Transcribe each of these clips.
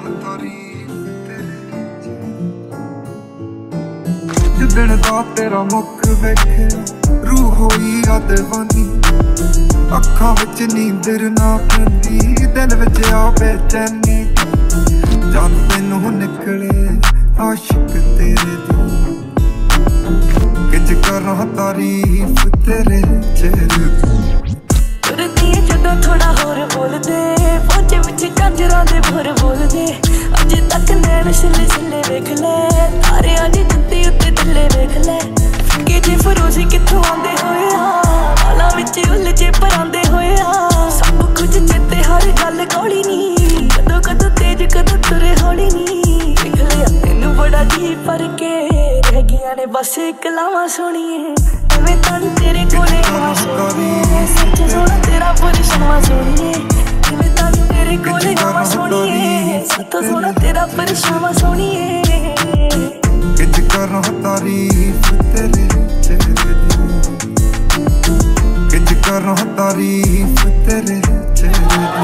जिदण दा तेरा मुख वेखे रूह होई आ दीवानी अखां विच नींदर ना पैंदी दिल विच आ बेचैनी जान तैनू निकले आशिक तेरे दी किज करां तारीफ तेरे चेहरे तुरदी जदों थोड़ा होर बोल दे पहुंचे विच कंजरां दे भोर बोल दे अजे तक नैन छिले छिले वेख ले तारे अज जत्ती उत्ते थल्ले वेख ले के जे फरोजी कित्थों आंदे होए वाला विच उलझे परांदे होए सब कुछ चेते हर गल कोली नी कदों कदों तेज कदों तुरे हौली नी देख लिया तैनू बड़ा जी फरके रह गईयां ने बस कलावां सोहणीए एवें तन तेरे कोले आवां सोहणीए सच सोहणा तेरा परिश्रम सोहणीए एवें तन तेरे कोले आवां सोहणीए सच सोहणा तेरा परिश्रम सोहणीए किज करां तारीफ तेरे चेहरे दी किज करां तारीफ तेरे चेहरे दी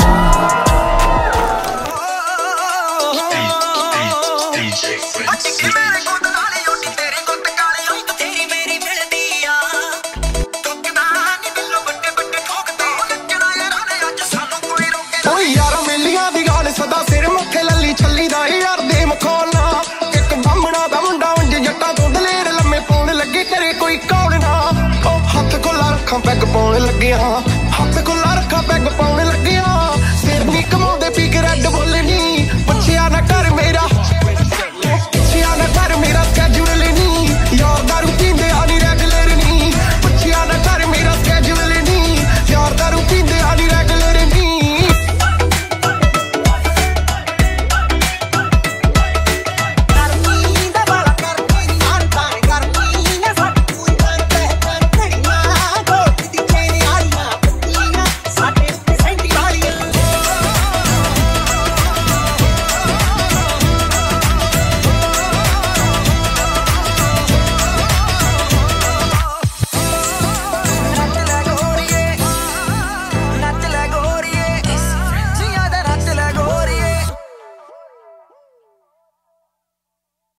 पैग पाउण लगे हाँ